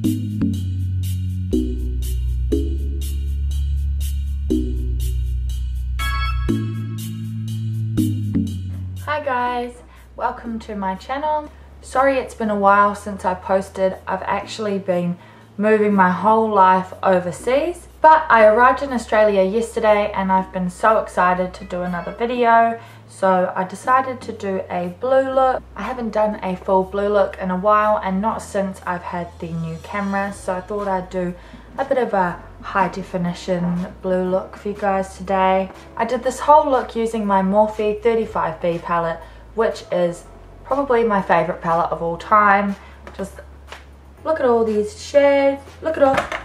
Hi guys, welcome to my channel. Sorry it's been a while since I posted. I've actually been moving my whole life overseas, but I arrived in Australia yesterday and I've been so excited to do another video, so I decided to do a blue look. I haven't done a full blue look in a while and not since I've had the new camera, so I thought I'd do a bit of a high definition blue look for you guys today. I did this whole look using my Morphe 35B palette, which is probably my favorite palette of all time. Just look at all these shades, look at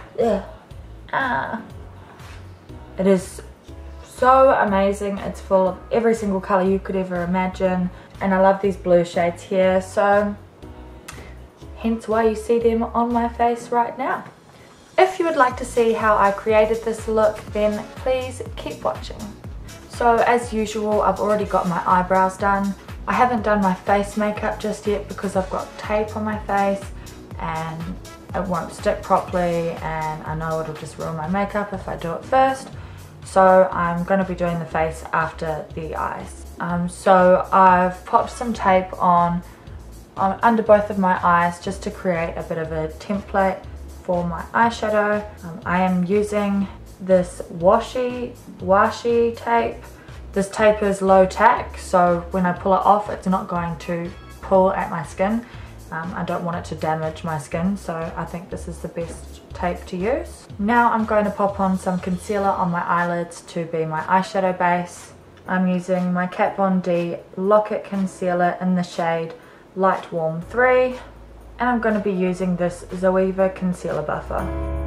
all, it is so amazing. It's full of every single color you could ever imagine, and I love these blue shades here, so hence why you see them on my face right now. If you would like to see how I created this look, then please keep watching. So as usual, I've already got my eyebrows done. I haven't done my face makeup just yet because I've got tape on my face and it won't stick properly, and I know it'll just ruin my makeup if I do it first. So I'm going to be doing the face after the eyes. So I've popped some tape on under both of my eyes just to create a bit of a template for my eyeshadow. I am using this washi tape. This tape is low tack, so when I pull it off it's not going to pull at my skin. I don't want it to damage my skin, so I think this is the best tape to use. Now I'm going to pop on some concealer on my eyelids to be my eyeshadow base. I'm using my Kat Von D Lock-It Concealer in the shade Light Warm 3. And I'm going to be using this Zoeva Concealer Buffer.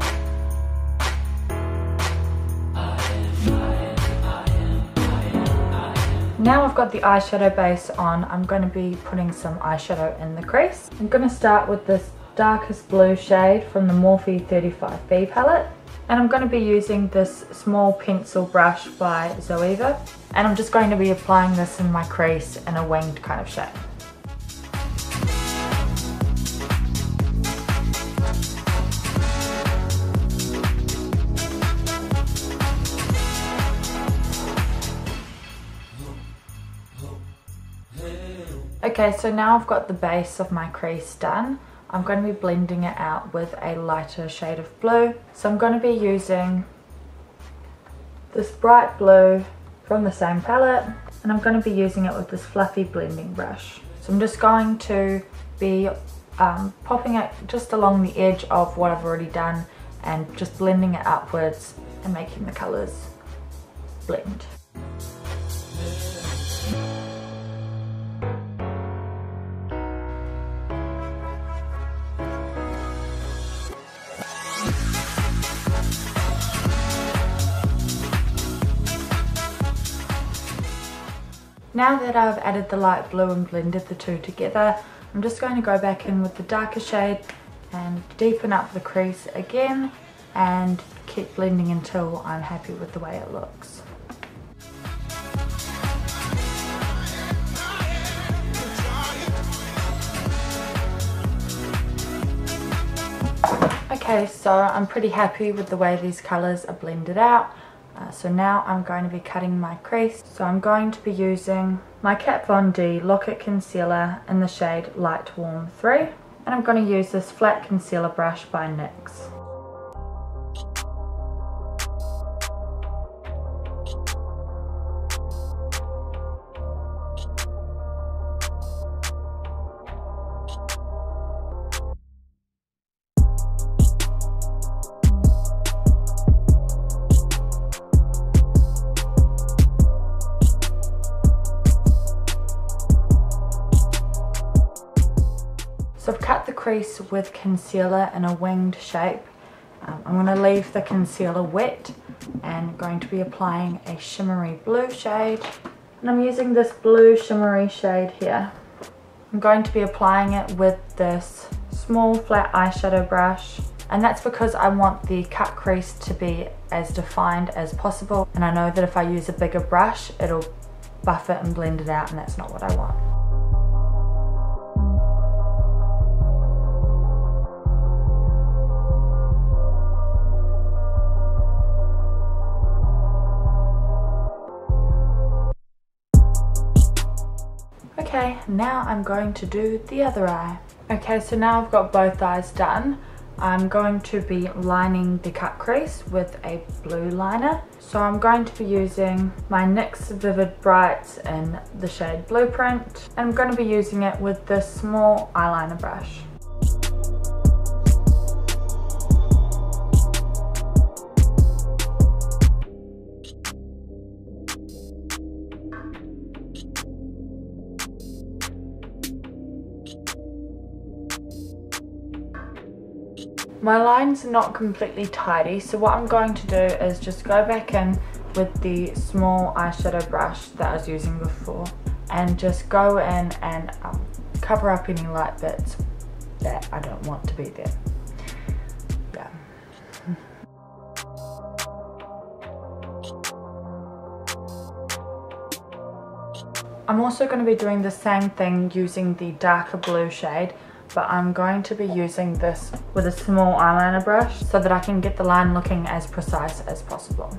Now I've got the eyeshadow base on, I'm going to be putting some eyeshadow in the crease. I'm going to start with this darkest blue shade from the Morphe 35B palette. And I'm going to be using this small pencil brush by Zoeva. And I'm just going to be applying this in my crease in a winged kind of shape. Okay, so now I've got the base of my crease done. I'm going to be blending it out with a lighter shade of blue. So I'm going to be using this bright blue from the same palette, and I'm going to be using it with this fluffy blending brush. So I'm just going to be popping it just along the edge of what I've already done and just blending it upwards and making the colours blend. Now that I've added the light blue and blended the two together, I'm just going to go back in with the darker shade and deepen up the crease again and keep blending until I'm happy with the way it looks. Okay, so I'm pretty happy with the way these colours are blended out. So now I'm going to be cutting my crease. So I'm going to be using my Kat Von D Lock-It Concealer in the shade Light Warm 3. And I'm going to use this flat concealer brush by NYX. So I've cut the crease with concealer in a winged shape. I'm going to leave the concealer wet and going to be applying a shimmery blue shade. And I'm using this blue shimmery shade here. I'm going to be applying it with this small flat eyeshadow brush. And that's because I want the cut crease to be as defined as possible. And I know that if I use a bigger brush, it'll buff it and blend it out, and that's not what I want. now I'm going to do the other eye. Okay, so now I've got both eyes done. I'm going to be lining the cut crease with a blue liner. So I'm going to be using my NYX Vivid Brights in the shade Blueprint. And I'm going to be using it with this small eyeliner brush. My line's not completely tidy, so what I'm going to do is just go back in with the small eyeshadow brush that I was using before and just go in and cover up any light bits that I don't want to be there. Yeah. I'm also going to be doing the same thing using the darker blue shade, but I'm going to be using this with a small eyeliner brush so that I can get the line looking as precise as possible.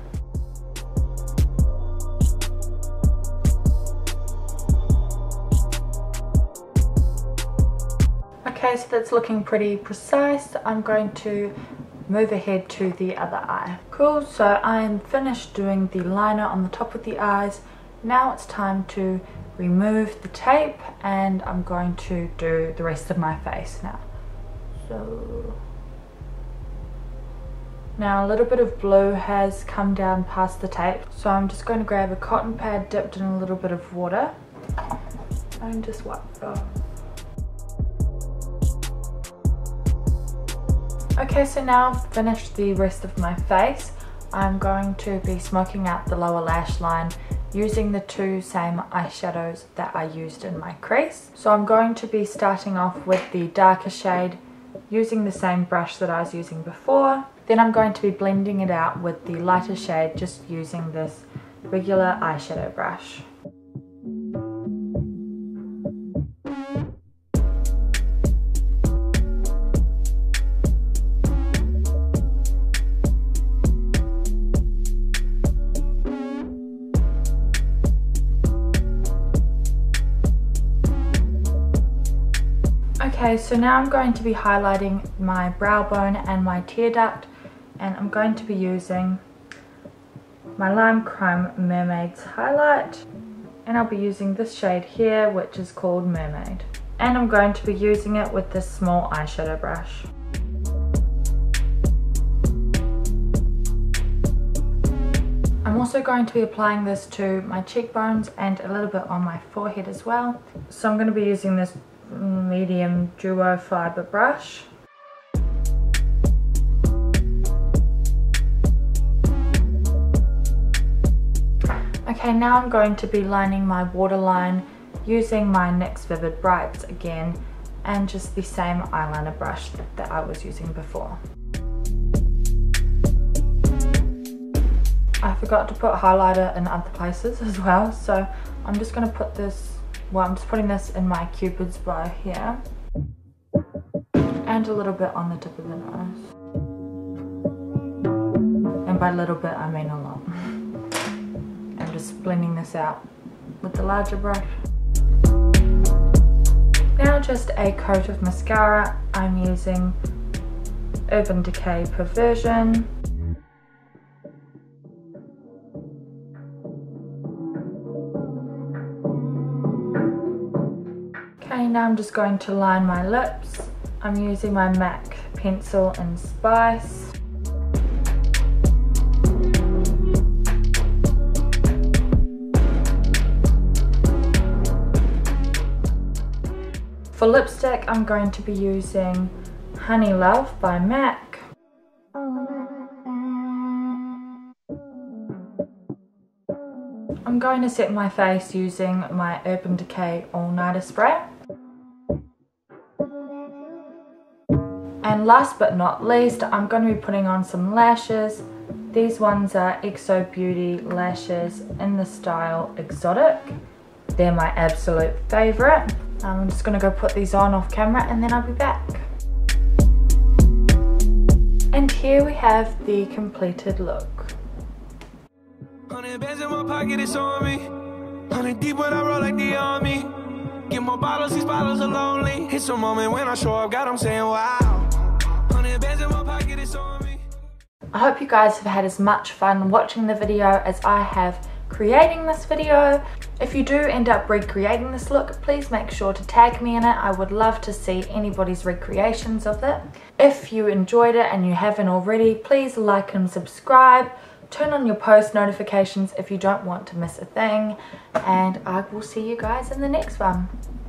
Okay, so that's looking pretty precise. I'm going to move ahead to the other eye. Cool, so I am finished doing the liner on the top of the eyes. Now it's time to remove the tape and I'm going to do the rest of my face now. So now a little bit of blue has come down past the tape, so I'm just going to grab a cotton pad dipped in a little bit of water and just wipe it off. Okay, so now I've finished the rest of my face. I'm going to be smoking out the lower lash line using the two same eyeshadows that I used in my crease. So I'm going to be starting off with the darker shade using the same brush that I was using before. Then I'm going to be blending it out with the lighter shade just using this regular eyeshadow brush. Okay, so now I'm going to be highlighting my brow bone and my tear duct, and I'm going to be using my Lime Creme Mermaid's highlight, and I'll be using this shade here, which is called Mermaid, and I'm going to be using it with this small eyeshadow brush. I'm also going to be applying this to my cheekbones and a little bit on my forehead as well. So I'm going to be using this medium duo fiber brush. Okay, now I'm going to be lining my waterline using my NYX Vivid Brights again and just the same eyeliner brush that I was using before. I forgot to put highlighter in other places as well, so I'm just going to put this, well, I'm just putting this in my Cupid's bow here and a little bit on the tip of the nose, and by little bit I mean a lot. I'm just blending this out with the larger brush. Now just a coat of mascara. I'm using Urban Decay Perversion. Okay, now I'm just going to line my lips. I'm using my MAC pencil in Spice. For lipstick, I'm going to be using Honey Love by MAC. I'm going to set my face using my Urban Decay All Nighter Spray. And last but not least, I'm going to be putting on some lashes. These ones are EXO Beauty lashes in the style Exotic. They're my absolute favourite. I'm just going to go put these on off camera and then I'll be back. And here we have the completed look. 100 bands in my pocket, it's on me. 100 deep when I roll like the army. Get my more bottles, these bottles are lonely. It's a moment when I show up, God, I'm saying wow. 100 bands in my pocket, it's on me. I hope you guys have had as much fun watching the video as I have creating this video. If you do end up recreating this look, please make sure to tag me in it. I would love to see anybody's recreations of it. If you enjoyed it and you haven't already, please like and subscribe. Turn on your post notifications if you don't want to miss a thing. And I will see you guys in the next one.